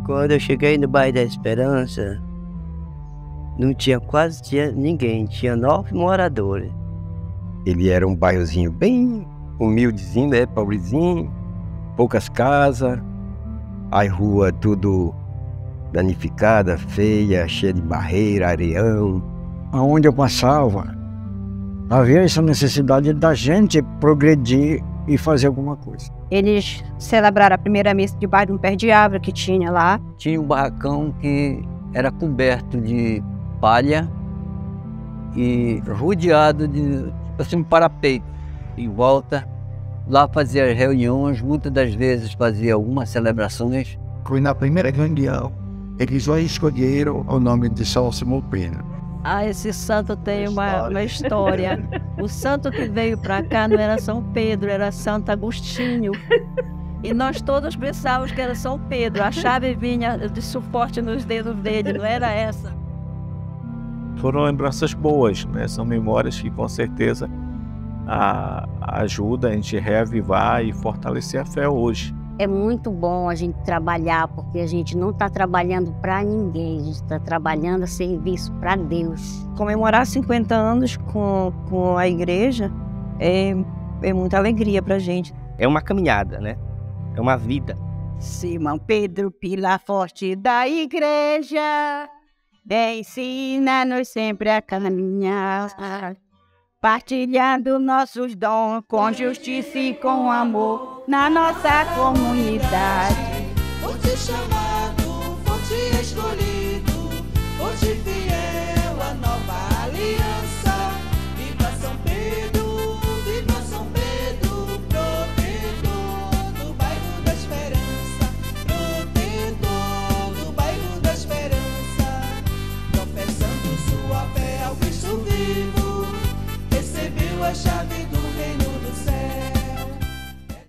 Quando eu cheguei no bairro da Esperança, não tinha ninguém, tinha 9 moradores. Ele era um bairrozinho bem humildezinho, né? Pobrezinho, poucas casas, a rua tudo danificada, feia, cheia de barreira, areião. Aonde eu passava, havia essa necessidade da gente progredir e fazer alguma coisa. Eles celebraram a primeira missa debaixo de um pé de árvore que tinha lá. Tinha um barracão que era coberto de palha e rodeado de assim, um parapeito em volta. Lá fazia reuniões, muitas das vezes fazia algumas celebrações. Foi na primeira reunião, eles já escolheram o nome de São Simão Pedro. Esse santo tem uma história. O santo que veio para cá não era São Pedro, era Santo Agostinho. E nós todos pensávamos que era São Pedro. A chave vinha de suporte nos dedos dele, não era essa. Foram lembranças boas, né? São memórias que com certeza ajudam a gente a reavivar e fortalecer a fé hoje. É muito bom a gente trabalhar, porque a gente não está trabalhando para ninguém, a gente está trabalhando a serviço para Deus. Comemorar 50 anos com a igreja é muita alegria para a gente. É uma caminhada, né? É uma vida. Simão Pedro, pilar forte da igreja, ensina-nos sempre a caminhar, partilhando nossos dons com justiça e com amor na nossa comunidade.